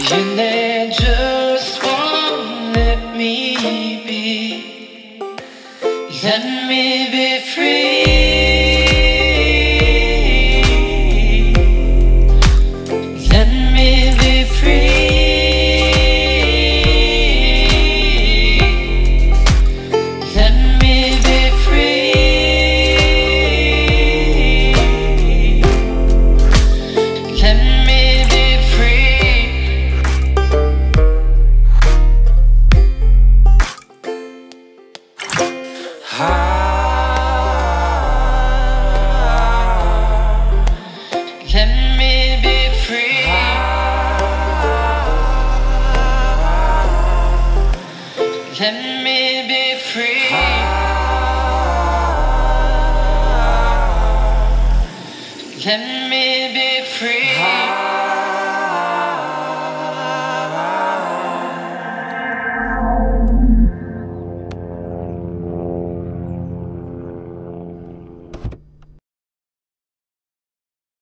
And they just won't let me be. Let me be free. Let me be free. Let me be free. Let me be free. Let me be free. Let me be free. Let me be free.